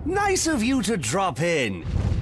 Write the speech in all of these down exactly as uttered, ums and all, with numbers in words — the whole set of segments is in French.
Nice of you to drop in.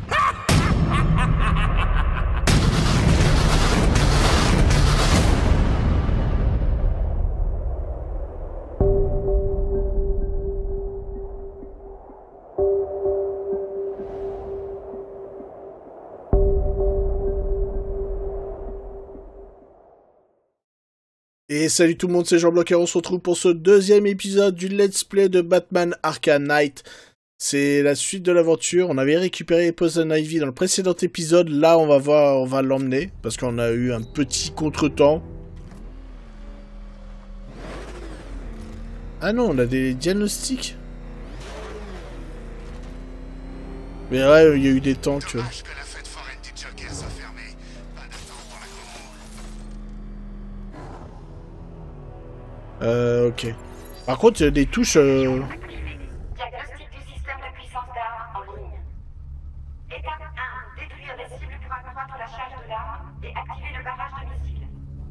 Et salut tout le monde, c'est Jean-Bloc et on se retrouve pour ce deuxième épisode du Let's Play de Batman Arkham Knight. C'est la suite de l'aventure. On avait récupéré Poison Ivy dans le précédent épisode. Là, on va voir, on va l'emmener parce qu'on a eu un petit contretemps. Ah non, on a des diagnostics. Mais ouais, il y a eu des tanks. Euh, ok. Par contre, il y a des touches... Euh... Diagnostic du système de puissance d'arme en ligne. Étape un. Détruire les cibles pour accroître la charge de l'arme et activer le barrage de missiles.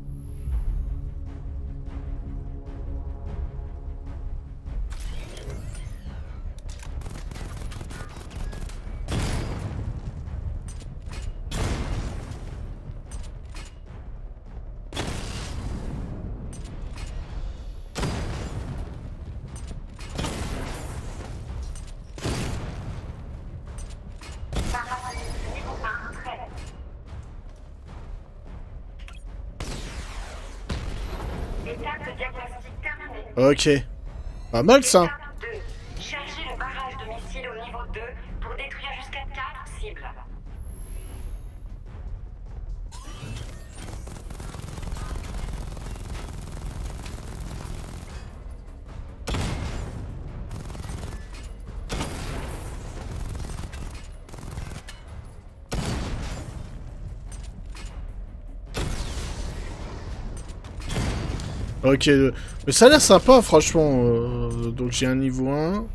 Ok. Pas mal ça. Étape deux. Charger le barrage de missiles au niveau deux pour détruire jusqu'à quatre cibles. Ok, mais ça a l'air sympa franchement, euh, donc j'ai un niveau un.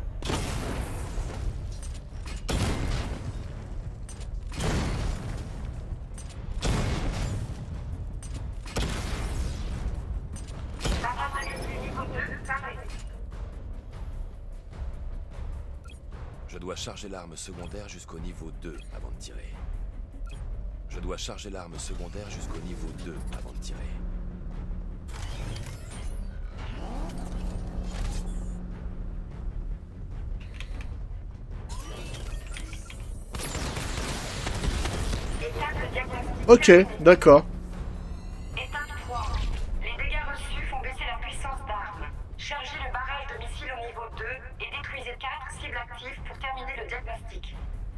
Je dois charger l'arme secondaire jusqu'au niveau deux avant de tirer. Je dois charger l'arme secondaire jusqu'au niveau deux avant de tirer. Ok, d'accord. Étape trois. Les dégâts reçus font baisser la puissance d'arme. Chargez le barrage de missiles au niveau deux et détruisez quatre cibles actives pour terminer le diagnostic.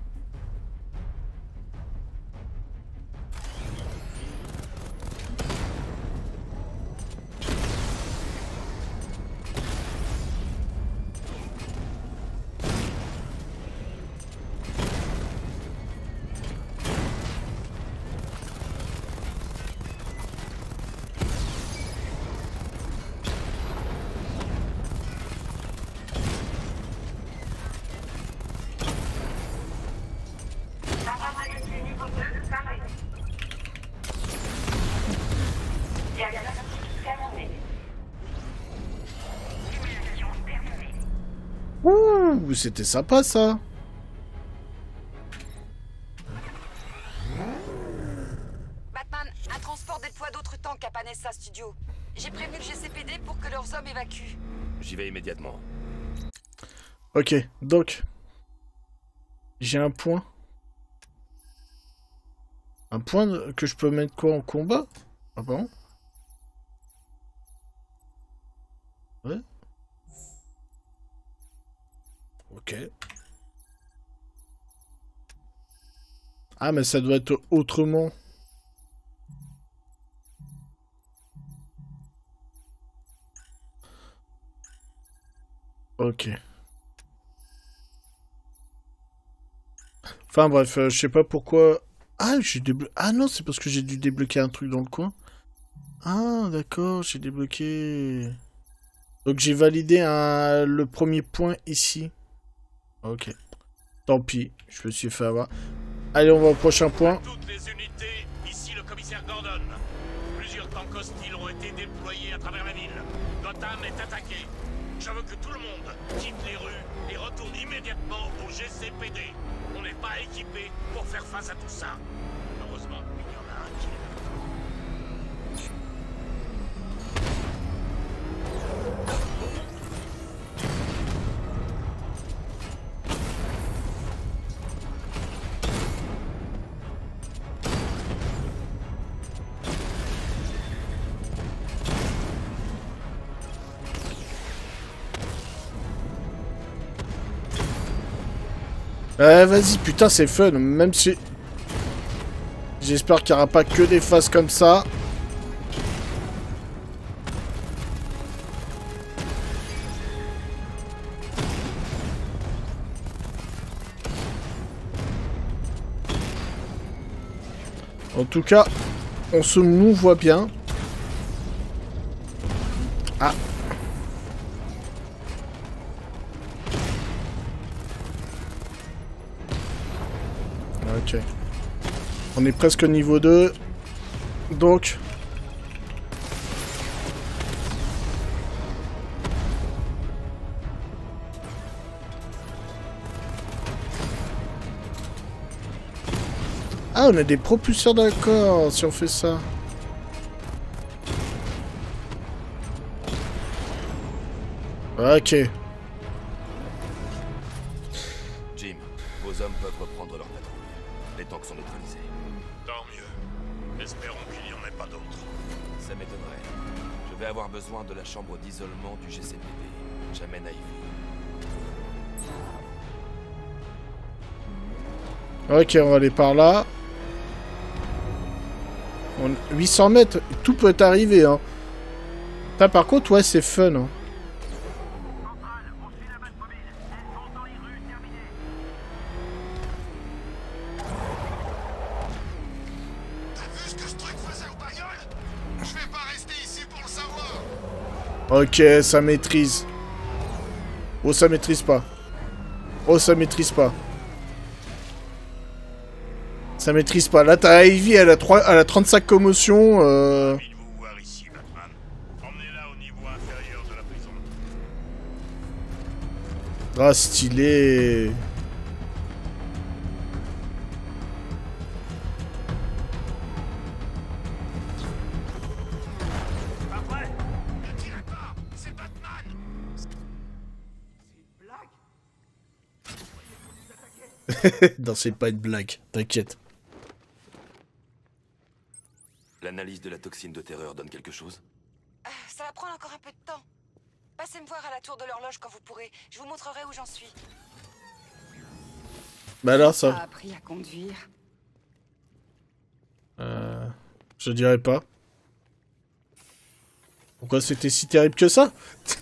Ouh, c'était sympa ça. Batman, un transport déploie d'autres tanks à Panessa Studio. J'ai prévenu le G C P D pour que leurs hommes évacuent. J'y vais immédiatement. Ok, donc... J'ai un point. Un point de... que je peux mettre quoi en combat? Ah bon? Ouais. Ok. Ah, mais ça doit être autrement. Ok. Enfin bref, euh, je sais pas pourquoi... Ah, j'ai débloqué... Ah non, c'est parce que j'ai dû débloquer un truc dans le coin. Ah, d'accord, j'ai débloqué... Donc j'ai validé un... le premier point ici. Ok. Tant pis, je me suis fait avoir. Allez, on va au prochain point. Toutes les unités, ici le commissaire Gordon. Plusieurs tanks hostiles ont été déployés à travers la ville. Gotham est attaquée. Je veux que tout le monde quitte les rues et retourne immédiatement au G C P D. On n'est pas équipé pour faire face à tout ça. Heureusement, il y en a un qui est là. Eh vas-y, putain, c'est fun, même si... J'espère qu'il n'y aura pas que des phases comme ça. En tout cas, on se mouvoie bien. Ah. Ok. On est presque au niveau deux. Donc... Ah, on a des propulseurs, d'accord, si on fait ça. Ok. Jim, vos hommes peuvent reprendre leur patrouille. Les tanks sont neutralisés. Tant mieux. Espérons qu'il n'y en ait pas d'autres. Ça m'étonnerait. Je vais avoir besoin de la chambre d'isolement du G C P D. J'amène Ivy. Ok, on va aller par là. On... huit cents mètres, tout peut arriver, hein. Putain, par contre, ouais, c'est fun, hein. Ok, ça maîtrise. Oh, ça maîtrise pas. Oh, ça maîtrise pas. Ça maîtrise pas. Là, t'as Ivy, elle a, trois, elle a trente-cinq commotions. Euh... Ravi de vous voir ici, Batman. Emmenez-la au niveau inférieur de la prison. Ah, stylé. Non, c'est pas une blague, t'inquiète. L'analyse de la toxine de terreur donne quelque chose? Ah, ça va prendre encore un peu de temps. Passez me voir à la tour de l'horloge quand vous pourrez. Je vous montrerai où j'en suis. Bah alors, J'ai ça... pas appris à conduire. Euh... Je dirais pas. Pourquoi c'était si terrible que ça?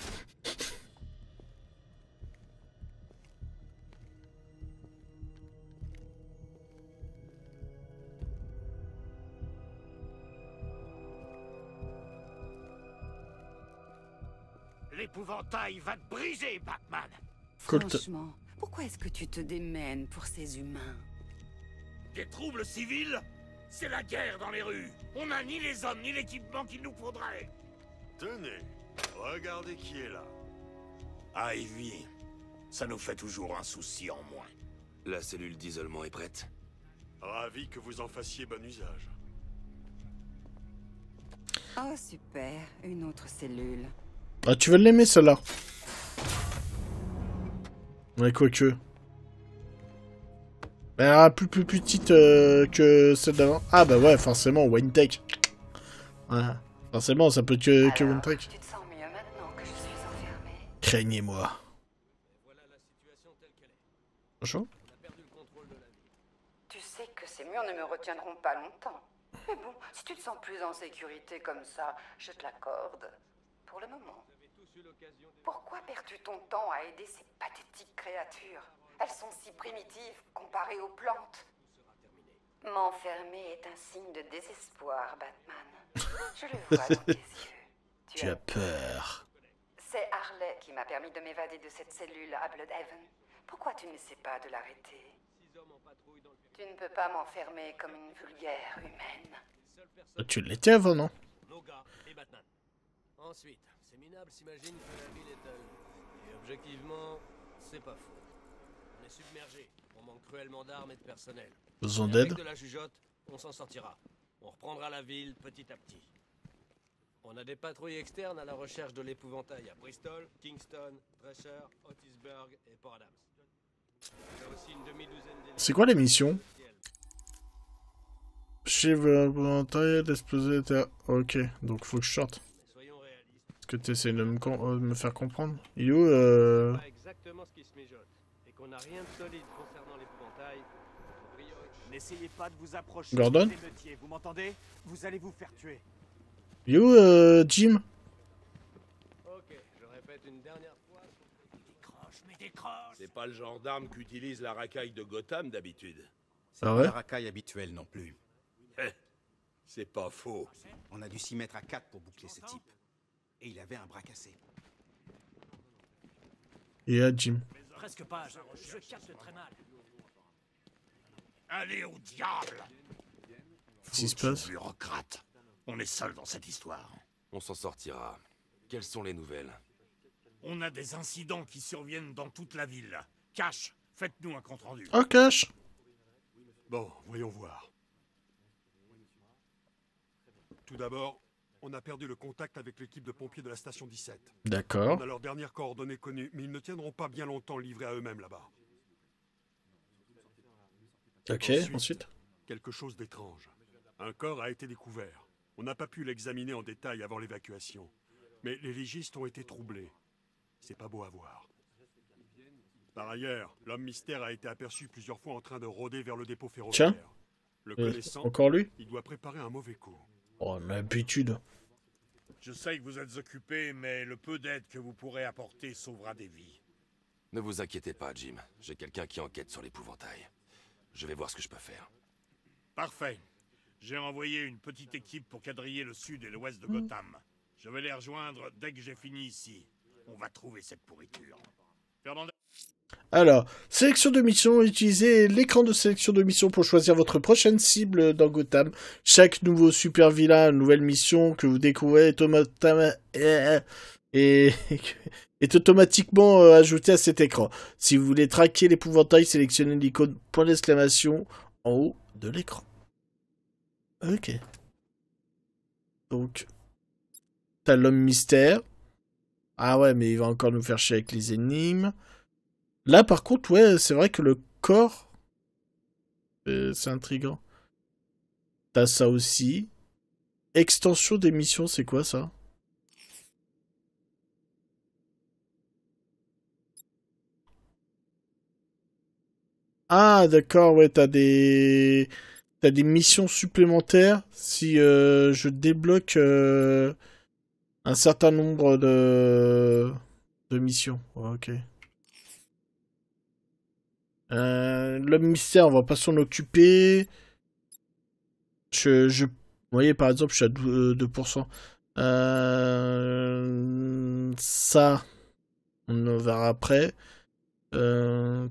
L'épouvantail va te briser, Batman. Franchement, pourquoi est-ce que tu te démènes pour ces humains? Des troubles civils? C'est la guerre dans les rues. On n'a ni les hommes ni l'équipement qu'il nous faudrait. Tenez, regardez qui est là. Ivy, ça nous fait toujours un souci en moins. La cellule d'isolement est prête. Ravi que vous en fassiez bon usage. Oh super, une autre cellule. Ah, tu veux l'aimer, celle-là? Ouais, quoique. Elle est plus, plus petite euh, que celle d'avant. Ah bah ouais, forcément, One Tech. Ouais, forcément, ça peut que, que One Tech. Tu te sens mieux maintenant que je suis enfermée? Craignez-moi. Bonjour. Tu sais que ces murs ne me retiendront pas longtemps. Mais bon, si tu te sens plus en sécurité comme ça, je te l'accorde. Pour le moment. Pourquoi perds-tu ton temps à aider ces pathétiques créatures? Elles sont si primitives comparées aux plantes. M'enfermer est un signe de désespoir, Batman. Je le vois dans tes yeux. Tu, Tu as peur. C'est Harley qui m'a permis de m'évader de cette cellule à Bloodhaven. Pourquoi tu n'essaies pas de l'arrêter? Tu ne peux pas m'enfermer comme une vulgaire humaine. Tu l'étais avant, non? Noga et Batman. Ensuite, Ces minables s'imaginent que la ville est à eux. Et objectivement, c'est pas faux. On est submergé. On manque cruellement d'armes et de personnel. Besoin Et d'aide? avec de la jugeote, on s'en sortira. On reprendra la ville petit à petit. On a des patrouilles externes à la recherche de l'épouvantail à Bristol, Kingston, Dresher, Otisburg et Port Adams. Il y a aussi une demi-douzaine d'hélicoptères. C'est quoi la mission? Chez l'épouvantail d'exploser terre. Ok, donc faut que je sorte. Mais soyons réalistes. Est-ce que tu essaies de me, con- euh, de me faire comprendre? Il est où euh... Pas exactement ce qui se mijote. Et qu'on n'a rien de solide concernant l'épouvantail. Notre priorité. N'essayez pas de vous approcher Gordon? des émeutiers, vous m'entendez? Vous allez vous faire tuer. Il est où euh, Jim? Ok, je répète une dernière fois. Décroche, mais décroche. C'est pas le genre d'arme qu'utilise la racaille de Gotham d'habitude. C'est Ah pas ouais? la racaille habituelle non plus. Eh, c'est pas faux. On a dû s'y mettre à quatre pour boucler ce type. Et il avait un bras cassé. Il est là, Jim. Presque pas, je, je capte très mal. Allez au diable! Qu'est-ce qui se passe? Bureaucrate. On est seul dans cette histoire. On s'en sortira. Quelles sont les nouvelles? On a des incidents qui surviennent dans toute la ville. Cash, faites-nous un compte-rendu. Oh, cache! Bon, voyons voir. Tout d'abord, on a perdu le contact avec l'équipe de pompiers de la station dix-sept. D'accord. On a leurs dernières coordonnées connues, mais ils ne tiendront pas bien longtemps livrés à eux-mêmes là-bas. Ok, Ensuite, ensuite. Quelque chose d'étrange. Un corps a été découvert. On n'a pas pu l'examiner en détail avant l'évacuation. Mais les légistes ont été troublés. C'est pas beau à voir. Par ailleurs, l'homme mystère a été aperçu plusieurs fois en train de rôder vers le dépôt ferroviaire. Tiens. Le Euh, connaissant, encore lui? il doit préparer un mauvais coup. Oh, l'habitude. Je sais que vous êtes occupé, mais le peu d'aide que vous pourrez apporter sauvera des vies. Ne vous inquiétez pas, Jim. J'ai quelqu'un qui enquête sur l'épouvantail. Je vais voir ce que je peux faire. Parfait. J'ai envoyé une petite équipe pour quadriller le sud et l'ouest de Gotham. Je vais les rejoindre dès que j'ai fini ici. On va trouver cette pourriture. Fernandez. Alors, sélection de mission, utilisez l'écran de sélection de mission pour choisir votre prochaine cible dans Gotham. Chaque nouveau super vilain, nouvelle mission que vous découvrez est, automata- est... est automatiquement euh, ajouté à cet écran. Si vous voulez traquer l'épouvantail, sélectionnez l'icône point d'exclamation en haut de l'écran. Ok. Donc, t'as l'homme mystère. Ah ouais, mais il va encore nous faire chier avec les énigmes. Là, par contre, ouais, c'est vrai que le corps, euh, c'est intriguant. T'as ça aussi. Extension des missions, c'est quoi ça? Ah, d'accord, ouais, t'as des... T'as des missions supplémentaires si euh, je débloque euh, un certain nombre de, de missions. Ouais, ok. Euh, L'homme mystère, on va pas s'en occuper. Je, je, vous voyez, par exemple, je suis à deux pour cent. Euh, ça, on le verra après. Euh,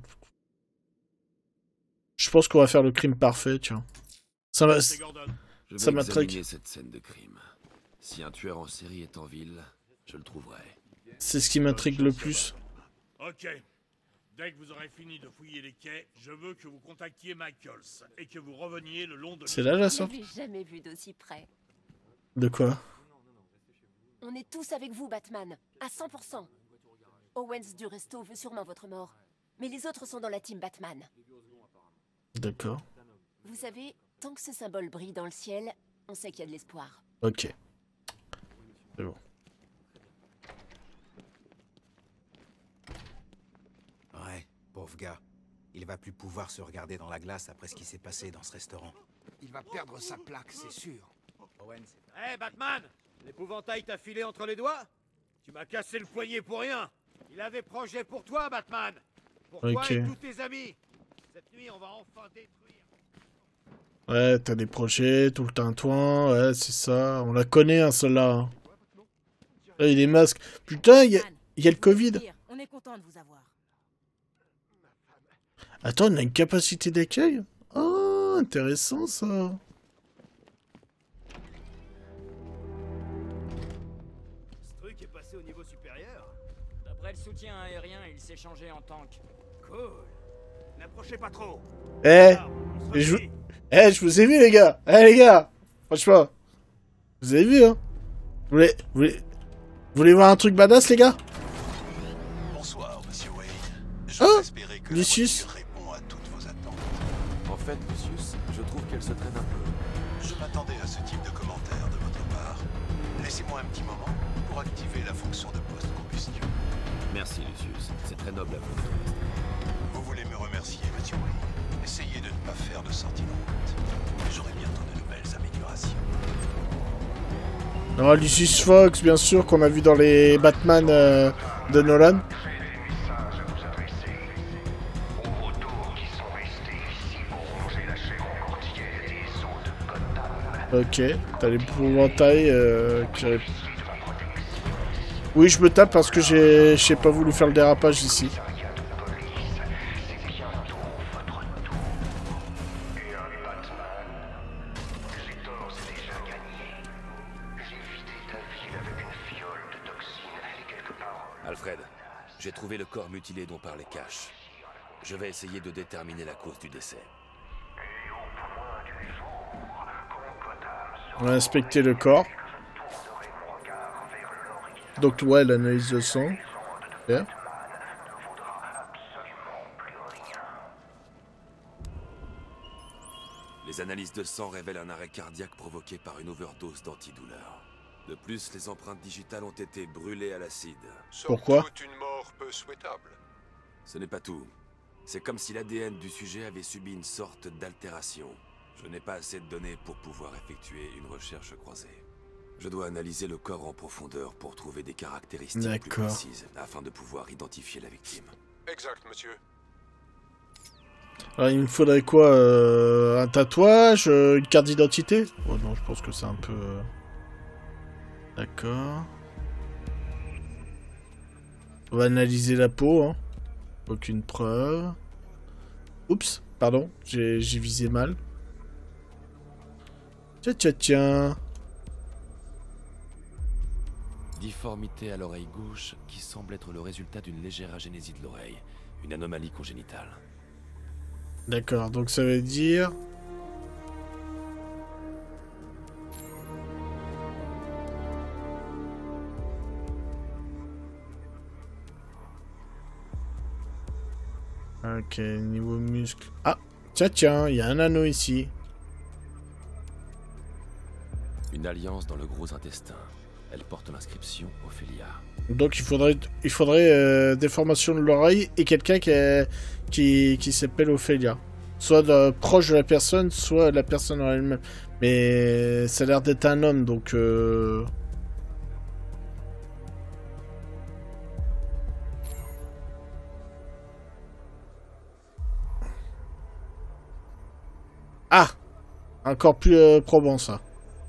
je pense qu'on va faire le crime parfait, tiens. Ça va. C'est Gordon. Je Ça vais m'intrigue. examiner cette scène de crime. Si un tueur en série est en ville, je le trouverai. C'est ce qui m'intrigue le plus. Ok. Dès que vous aurez fini de fouiller les quais, je veux que vous contactiez Michaels et que vous reveniez le long de... C'est là la Je sorte? n'avais jamais vu d'aussi près. De quoi? On est tous avec vous, Batman, à cent pour cent. Owens du resto veut sûrement votre mort, mais les autres sont dans la team Batman. D'accord. Vous savez, tant que ce symbole brille dans le ciel, on sait qu'il y a de l'espoir. Ok. C'est bon. Ouais, pauvre gars. Il va plus pouvoir se regarder dans la glace après ce qui s'est passé dans ce restaurant. Il va perdre sa plaque, c'est sûr. Owens. Hé, Batman! L'épouvantail t'a filé entre les doigts? Tu m'as cassé le poignet pour rien! Il avait projet pour toi, Batman! Pour toi Ok. et tous tes amis! Cette nuit, on va enfin détruire... Ouais, t'as des projets, tout le tintouin, ouais, c'est ça. On la connaît, hein, celle-là. Hein. Là, il y a des masques. Putain, il y a, il y a le Covid. On est content de vous avoir. Attends, on a une capacité d'accueil? Oh, intéressant, ça. Ce truc est passé le soutien aérien et il s'est changé en tank. Cool. N'approchez pas trop. Eh, Alors, on se je... retire. eh, je vous ai vu les gars. Eh les gars, franchement, vous avez vu hein. Vous voulez, vous voulez, vous voulez voir un truc badass les gars? Bonsoir, monsieur Wayne. Ah, J'ose espérer que la Lucius. voiture répond à toutes vos attentes. En fait, Lucius, je trouve qu'elle se traîne un peu. Je m'attendais à ce type de commentaire de votre part. Laissez-moi un petit moment pour activer la fonction de post-combustion. Merci, Lucius. C'est très noble à vous. Vous voulez me remercier, monsieur Wayne. Essayez de ne pas faire de sentiments. J'aurai bientôt de nouvelles améliorations. Alors Lucius Fox, bien sûr, qu'on a vu dans les Batman euh, de Nolan. Ok, t'as l'épouvantail euh, qui... Oui, je me tape parce que j'ai j'ai pas voulu faire le dérapage ici. Alfred, j'ai trouvé le corps mutilé dont parlait Cash. Je vais essayer de déterminer la cause du décès. On va inspecter le corps. Donc ouais, l'analyse de sang. Okay. Les analyses de sang révèlent un arrêt cardiaque provoqué par une overdose d'antidouleur. De plus, les empreintes digitales ont été brûlées à l'acide. Pourquoi? Une mort peu souhaitable. Ce n'est pas tout. C'est comme si l'A D N du sujet avait subi une sorte d'altération. Je n'ai pas assez de données pour pouvoir effectuer une recherche croisée. Je dois analyser le corps en profondeur pour trouver des caractéristiques plus précises, afin de pouvoir identifier la victime. Exact, monsieur. Alors, il me faudrait quoi euh, un tatouage, euh, une carte d'identité? Oh non, je pense que c'est un peu... Euh... D'accord. On va analyser la peau, hein. Aucune preuve. Oups, pardon, j'ai visé mal. Tiens, tiens, tiens. Difformité à l'oreille gauche qui semble être le résultat d'une légère agénésie de l'oreille. Une anomalie congénitale. D'accord, donc ça veut dire... Ok, niveau muscle... Ah, tiens, tiens, il y a un anneau ici. Une alliance dans le gros intestin. Elle porte l'inscription Ophélia. Donc il faudrait, il faudrait euh, déformation de l'oreille et quelqu'un qui, est- qui, qui s'appelle Ophélia. Soit de- proche de la personne, soit la personne en elle-même. Mais ça a l'air d'être un homme, donc... Euh... Ah! Encore plus euh, probant, ça.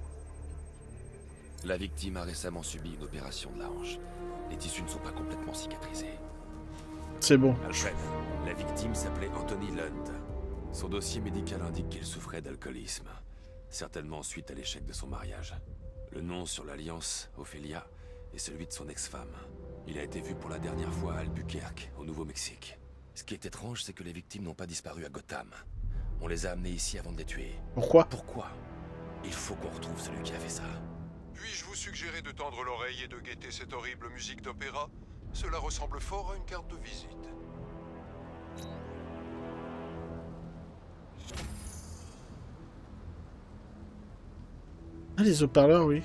La victime a récemment subi une opération de la hanche. Les tissus ne sont pas complètement cicatrisés. C'est bon. Alfred, la victime s'appelait Anthony Lund. Son dossier médical indique qu'il souffrait d'alcoolisme. Certainement suite à l'échec de son mariage. Le nom sur l'alliance, Ophélia, est celui de son ex-femme. Il a été vu pour la dernière fois à Albuquerque, au Nouveau-Mexique. Ce qui est étrange, c'est que les victimes n'ont pas disparu à Gotham. On les a amenées ici avant de les tuer. Pourquoi? Pourquoi? Il faut qu'on retrouve celui qui a fait ça. Puis-je vous suggérer de tendre l'oreille et de guetter cette horrible musique d'opéra? Cela ressemble fort à une carte de visite. Ah, les haut-parleurs, oui.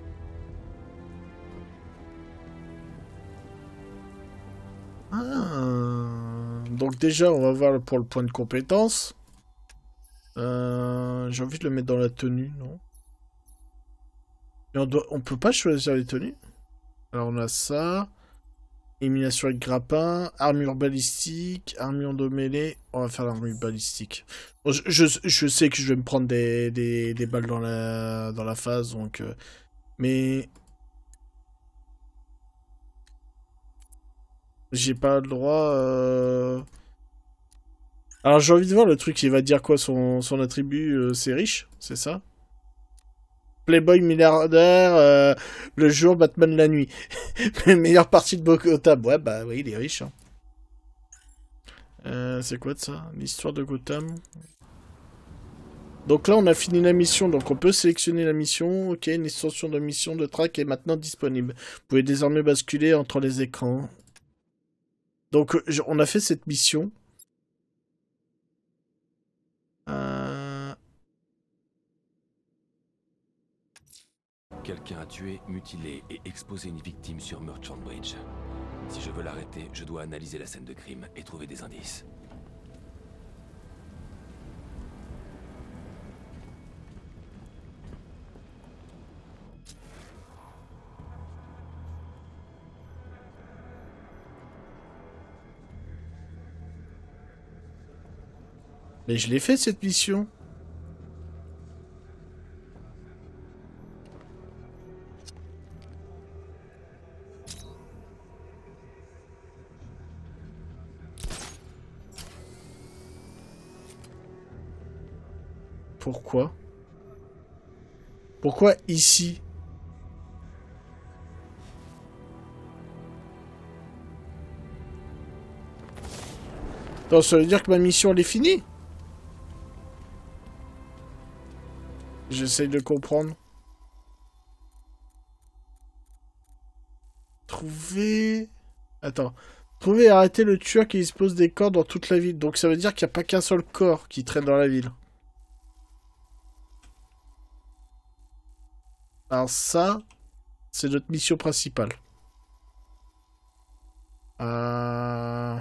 Ah. Donc déjà, on va voir pour le point de compétence. Euh, J'ai envie de le mettre dans la tenue, non? Et on, doit... on peut pas choisir les tenues? Alors on a ça. Élimination avec grappin, armure balistique, armure de mêlée. On va faire l'armure balistique. Bon, je, je, je sais que je vais me prendre des, des, des balles dans la, dans la phase, donc... Euh, mais... J'ai pas le droit... Euh... Alors j'ai envie de voir le truc, il va dire quoi son, son attribut, euh, c'est riche, c'est ça? Playboy milliardaire, euh, le jour, Batman la nuit. Meilleure partie de Gotham. Ouais, bah oui, il est riche. Hein. Euh, c'est quoi de ça? L'histoire de Gotham. Donc là, on a fini la mission, donc on peut sélectionner la mission. Ok, une extension de mission de track est maintenant disponible. Vous pouvez désormais basculer entre les écrans. Donc, on a fait cette mission. Euh... Quelqu'un a tué, mutilé et exposé une victime sur Merchant Bridge. Si je veux l'arrêter, je dois analyser la scène de crime et trouver des indices. Mais je l'ai fait cette mission. Pourquoi? Pourquoi ici? Non, ça veut dire que ma mission elle est finie? J'essaye de comprendre. Trouver... Attends. Trouver et arrêter le tueur qui dispose des corps dans toute la ville. Donc ça veut dire qu'il n'y a pas qu'un seul corps qui traîne dans la ville. Alors ça, c'est notre mission principale. Euh...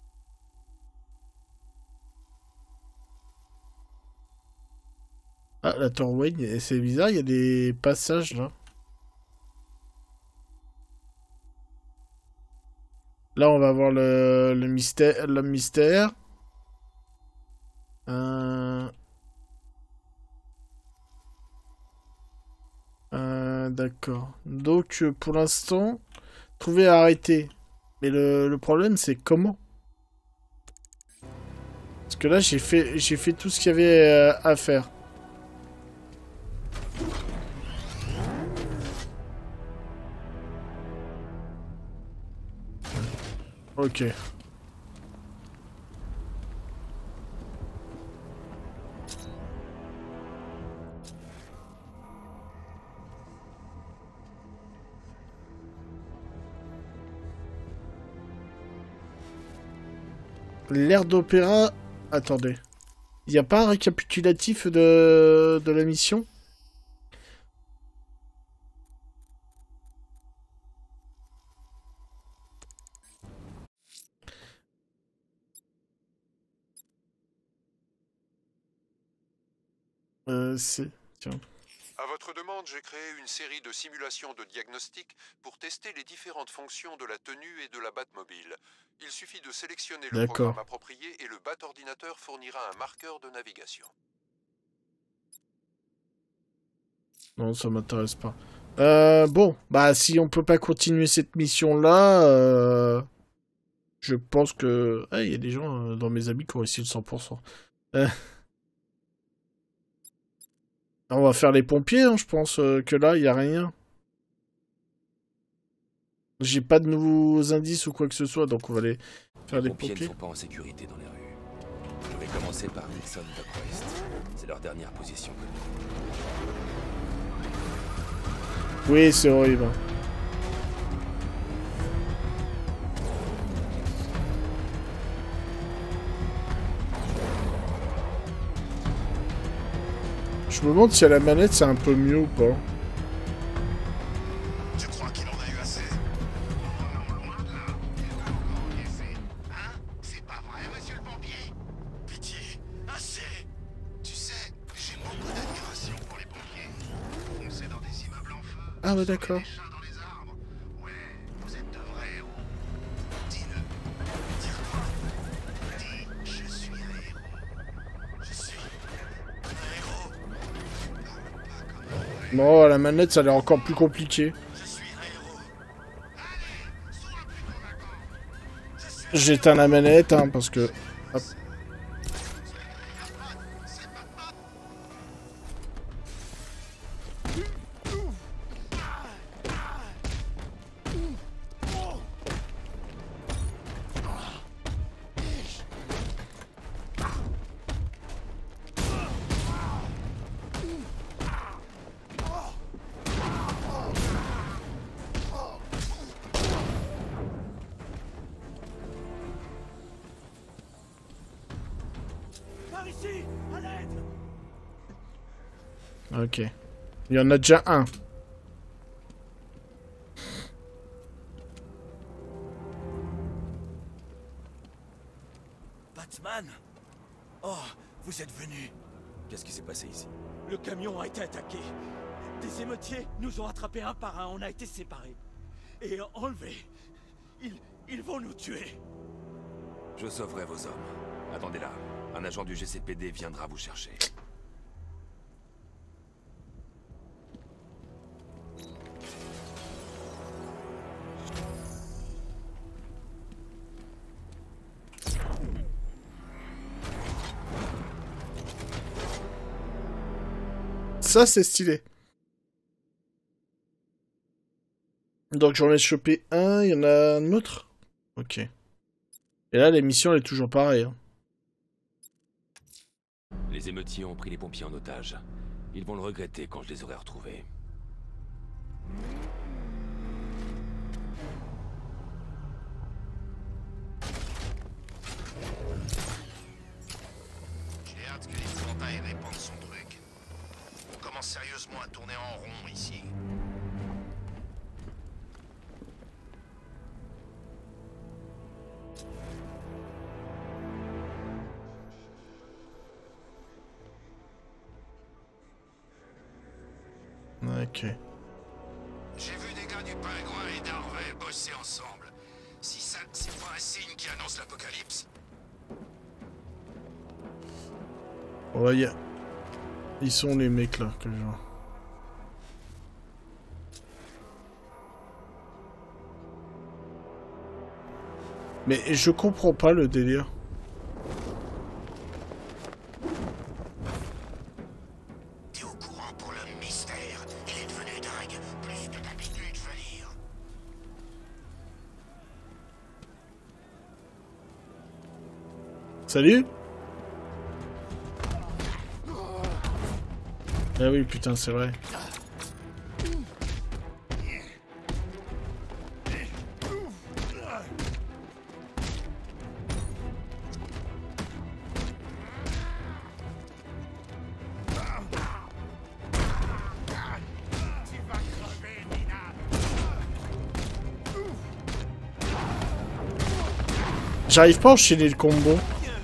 Ah, la tour Wayne, c'est bizarre, il y a des passages là. Là, on va voir le, le mystère. Le mystère. Euh... Euh, D'accord. Donc, pour l'instant, trouver et arrêter. Mais le, le problème, c'est comment? Parce que là, j'ai fait, j'ai fait tout ce qu'il y avait euh, à faire. Ok. L'air d'opéra... Attendez. Il n'y a pas un récapitulatif de, de la mission? Euh, c'est... Tiens. À votre demande, j'ai créé une série de simulations de diagnostic pour tester les différentes fonctions de la tenue et de la Batmobile. Il suffit de sélectionner le programme approprié et le Bat-ordinateur fournira un marqueur de navigation. Non, ça m'intéresse pas. Euh, bon, bah si on peut pas continuer cette mission-là, euh, je pense que... Ah, il y a des gens euh, dans mes amis qui ont réussi le cent pour cent. Euh... On va faire les pompiers, hein, je pense euh, que là, il n'y a rien. J'ai pas de nouveaux indices ou quoi que ce soit, donc on va aller faire les, les pompiers. Les pompiers ne sont pas en sécurité dans les rues. Je vais commencer par Nixon Dockwest. C'est leur dernière position. Oui, c'est horrible. Je me demande si à la manette c'est un peu mieux ou pas. Je crois qu'il en a eu assez. Non, loin de là. Il doit encore encaisser. Hein? C'est pas vrai, monsieur le pompier? Pitié, assez. Tu sais, j'ai beaucoup d'admiration pour les pompiers. Foncer dans des immeubles en feu. Ah ouais, d'accord. Dans les arbres. Ouais, vous êtes de vrais héros. Dis-le. Dis-toi. Dis, je suis un héros. Je suis un héros. Bon, à la manette, ça a l'air encore plus compliqué. J'éteins la manette, hein, parce que... Hop. Ok. Il y en a déjà un. Batman? Oh, vous êtes venu. Qu'est-ce qui s'est passé ici? Le camion a été attaqué. Des émeutiers nous ont attrapés un par un, on a été séparés. Et enlevés. Ils... ils vont nous tuer. Je sauverai vos hommes. Attendez là. Un agent du G C P D viendra vous chercher. Ça, c'est stylé. Donc, j'en ai chopé un, il y en a un autre. Ok. Et là, l'émission, elle est toujours pareille. Hein. Les émeutiers ont pris les pompiers en otage. Ils vont le regretter quand je les aurai retrouvés. J'ai hâte que l'épouvantail répande son truc. On commence sérieusement à tourner en rond ici. Ok. J'ai vu des gars du Pingouin et d'Harvey bosser ensemble. Si ça, c'est pas un signe qui annonce l'apocalypse. Ouais, y a... Ils sont les mecs là que je vois. Mais je comprends pas le délire. T'es au courant pour le mystère. Il est devenu dingue, plus que d'habitude, je veux dire. Salut. Ah oui, putain, c'est vrai. J'arrive pas à enchaîner le combo.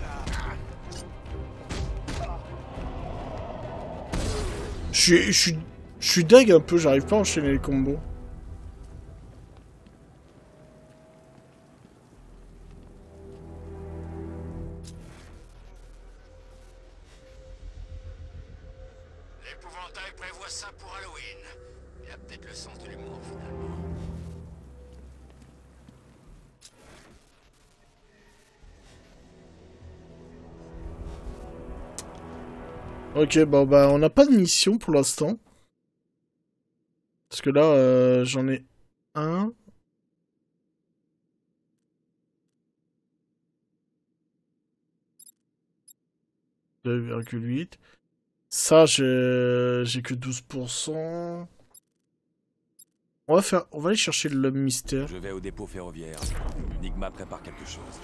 Je suis, je suis, je suis deg un peu, j'arrive pas à enchaîner les combos. L'épouvantail prévoit ça pour Halloween. Il a peut-être le sens de l'humour, finalement. Ok, bon bah on n'a pas de mission pour l'instant. Parce que là, euh, j'en ai un. deux virgule huit. Ça, j'ai j'ai que douze pour cent. On va faire, on va aller chercher le mystère. Je vais au dépôt ferroviaire. Nigma prépare quelque chose.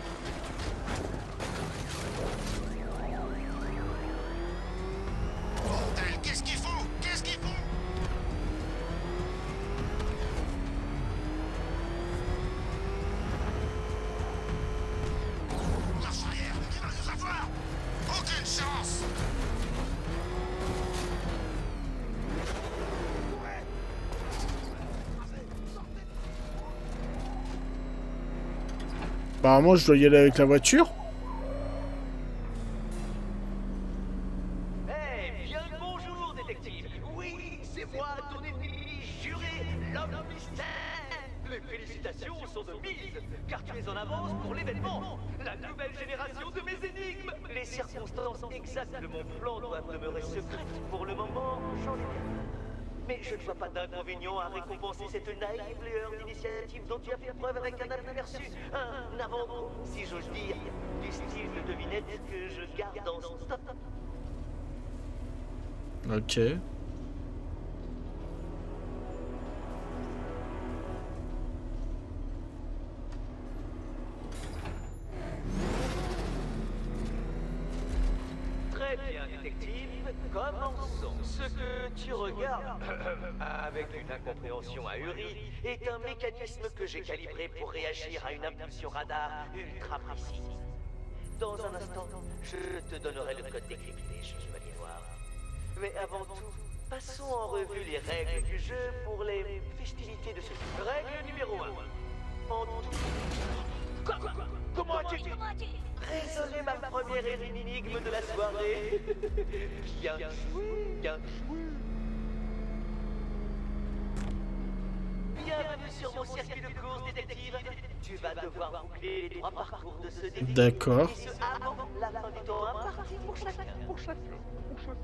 Bordel, qu'est-ce qu'il faut? Qu'est-ce qu'il faut? Marche arrière, il va nous avoir! Aucune chance! Apparemment, je dois y aller avec la voiture. Eh bien le bonjour, détective. Oui, c'est moi, ton ennemi juré, l'homme mystère. Les félicitations sont de mise, car tu es en avance pour l'événement. La nouvelle génération de mes énigmes. Les circonstances exactes de mon plan doivent demeurer secrètes pour le moment. J'en ai bien. Mais je ne vois pas d'inconvénient à récompenser cette naïve lueur d'initiative dont tu as fait preuve avec un aperçu, un avant-goût, si j'ose dire, du style de devinette que je garde en stock. Ok. Très Très bien, détective. Commençons. Ce que tu regardes, avec une incompréhension ahurie, est un mécanisme que j'ai calibré pour réagir à une impulsion radar ultra précise. Dans un instant, je te donnerai le code décrypté, Chevalier Noir. Mais avant tout, passons en revue les règles du jeu pour les festivités de ce jour. Règle numéro un. En tout... Quoi, quoi, quoi Comment as-tu résolu ma première énigme de la soirée? Bien joué, bien joué. Bienvenue sur mon circuit de course, détective. Tu vas devoir boucler les trois parcours de ce défi. D'accord. Et ce avant la fin du temps imparti pour chacun. Pour chacun. Pour chacun.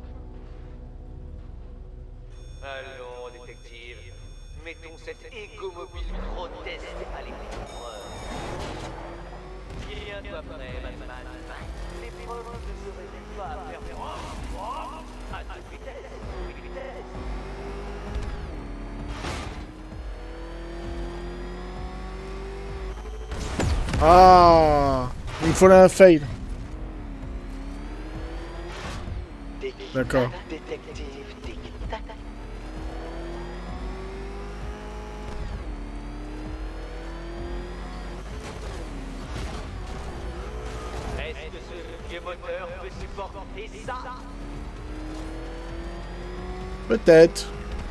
Allons, détective. Mettons cet égo-mobile grotesque à l'épreuve. Tiens-toi prêt, Batman. L'épreuve ne se résume pas à faire froid. À toute vitesse, à toute vitesse. Ah, il me faut là un fail. D'accord. Détective, tic-tac. Est-ce que ce vieux moteur peut supporter ça? Peut-être.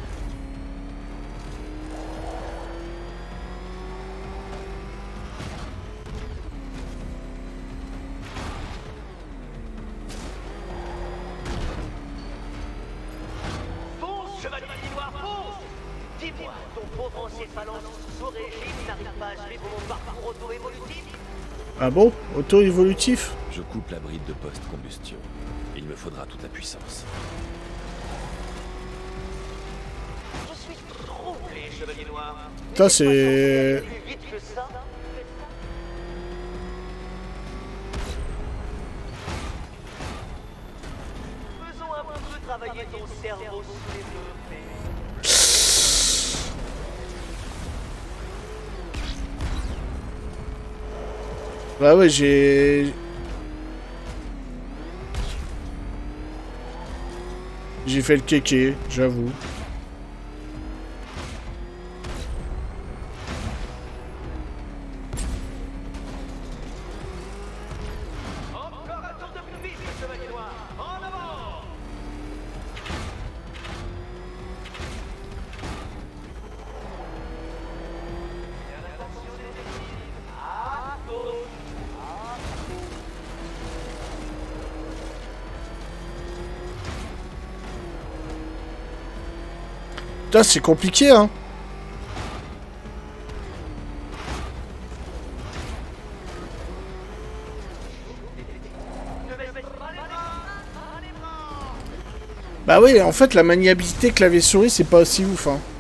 Fonce, Chevalier Noir, fonce! Dis-moi, ton pauvre encéphalon sous régime n'arrive pas à suivre mon parcours auto-évolutif? Ah bon? Auto-évolutif? Je coupe la bride de post-combustion. Il me faudra toute la puissance. Je suis troublé, Chevalier Noir. Ça c'est... Plus vite que ça? Faisons un peu travailler ton cerveau sous les deux. Bah ouais, j'ai... J'ai fait le kéké, j'avoue. Encore un tour de plus vite, Chevalier Noir. En avant! Putain, c'est compliqué, hein. Bah oui, en fait, la maniabilité clavier-souris, c'est pas aussi ouf, hein.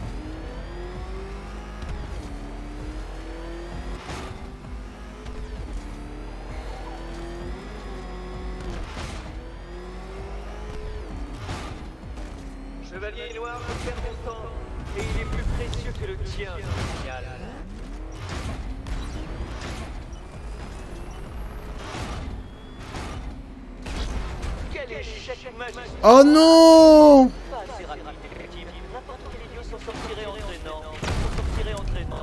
Chevalier Noir me perd mon temps, et il est plus précieux que le tien, génial. Quel échec magique! Oh non! Pas assez rapide, détective. N'importe quel idiot s'en sortirait entraînant. S'en sortirait entraînant.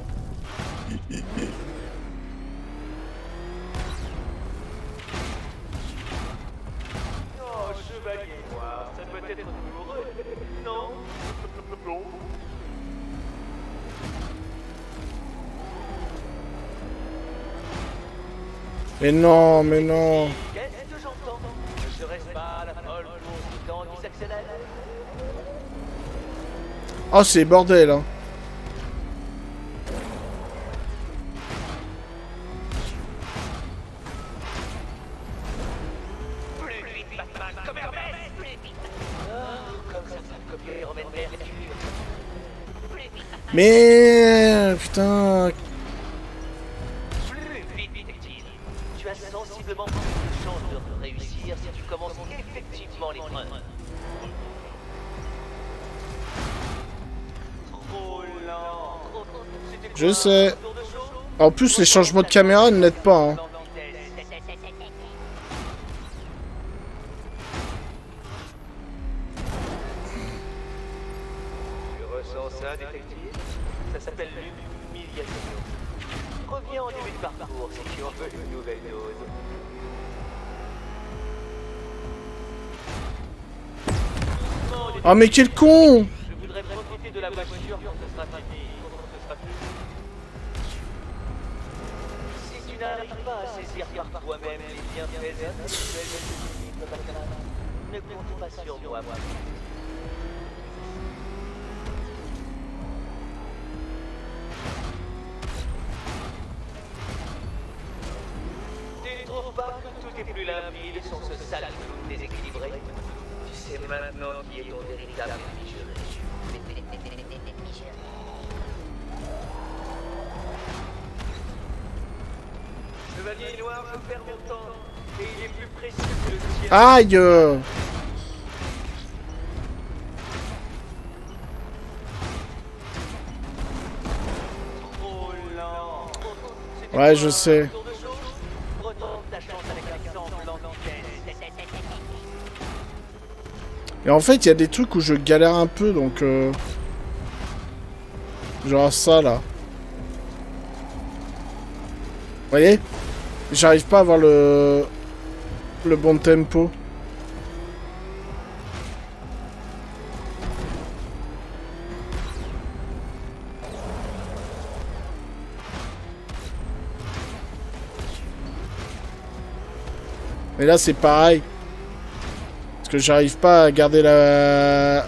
Oh, Chevalier Noir, ça doit être douloureux. Non? Non. Mais non, mais non. Qu'est-ce que j'entends? Ne serait-ce pas la folle course du temps qui s'accélère? Oh, c'est bordel, hein. Plus vite, Batman, comme Hermès! Plus vite! Oh, comme ça, ça me copier Romaine Mercure. Plus vite! Mais... Putain... Plus vite, détective. Tu as sensiblement plus de chances de réussir si tu commences effectivement l'épreuve. Trop lent. Je sais. En plus, les changements de caméra ne l'aident pas, hein. ressens ça, détective? Ça s'appelle l'humiliation. Reviens en début de parcours si tu en veux une nouvelle dose. Ah mais quel con! Je voudrais profiter de la voiture quand ce sera fini. Quand ce sera fini. Si tu n'arrives pas à saisir par toi-même les bienfaits intellectuels de ce livre, ne compte pas sur moi, moi. Tu ne trouves pas que tout est plus limpide sans ce sale clown déséquilibré? Tu sais maintenant qui est ton véritable ennemi juré. Chevalier noir, je perds mon temps, et il est plus précis que le tien. Aïe! Trop lent. Ouais, je sais. Retente ta chance avec un semblant d'enquête. Et en fait, il y a des trucs où je galère un peu, donc... Euh... Genre ça, là. Vous voyez? J'arrive pas à avoir le... le bon tempo. Mais là, c'est pareil. Parce que j'arrive pas à garder la...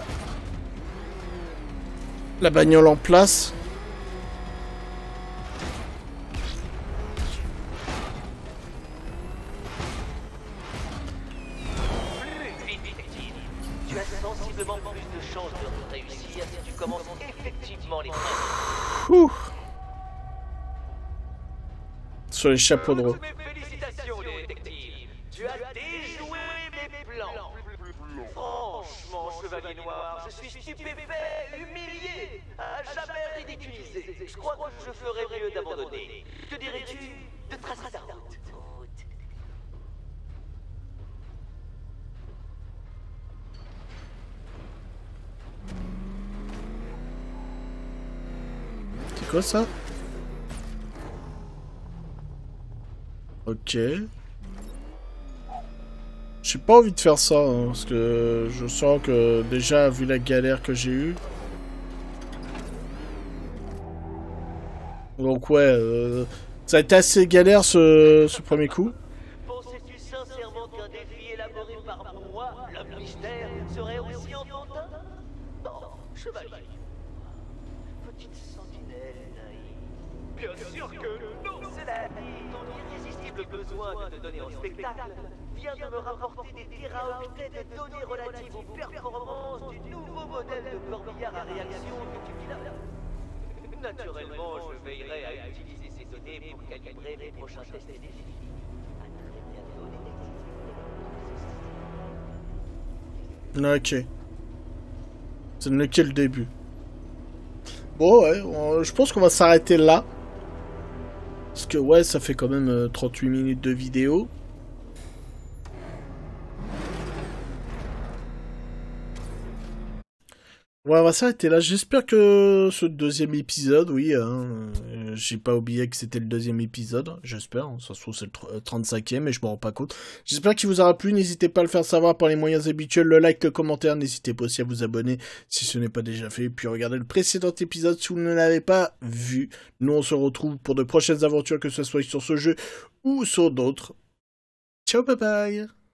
la bagnole en place. Tu as sensiblement plus de chances de réussir si tu commences effectivement les trains. Ouh. Sur les chapeaux de roue. Félicitations, détective. Tu as déjoué mes plans. Franchement, chevalier noir, je suis stupéfait, humilié, à jamais ridiculisé. Je crois que je ferais mieux d'abandonner. Que dirais-tu de tracer ta route? C'est quoi ça? Ok. J'ai pas envie de faire ça, hein, parce que je sens que déjà, vu la galère que j'ai eue... Donc ouais, euh, ça a été assez galère ce, ce premier coup. Pensais-tu sincèrement qu'un défi élaboré par moi, l'homme mystère, serait aussi enfantin? Non, chevalier. Petite sentinelle naïve. Bien sûr que non. Cela dit, ton irrésistible besoin de te donner en spectacle vient de me rapporter des téraoctets de données relatives aux performances du nouveau modèle de corbillard à réaction que tu pilotes. Naturellement, je veillerai à utiliser ces données pour calibrer mes prochains tests et défis. À très bientôt, détective. Ok. Ce n'est que le début. Bon ouais, on, je pense qu'on va s'arrêter là. Parce que ouais, ça fait quand même euh, trente-huit minutes de vidéo. Ouais, on va s'arrêter là. J'espère que ce deuxième épisode, oui, hein, euh, j'ai pas oublié que c'était le deuxième épisode. J'espère, hein, ça se trouve c'est le trente-cinquième, mais je m'en rends pas compte. J'espère qu'il vous aura plu. N'hésitez pas à le faire savoir par les moyens habituels, le like, le commentaire. N'hésitez pas aussi à vous abonner si ce n'est pas déjà fait. Puis regardez le précédent épisode si vous ne l'avez pas vu. Nous, on se retrouve pour de prochaines aventures, que ce soit sur ce jeu ou sur d'autres. Ciao, bye bye.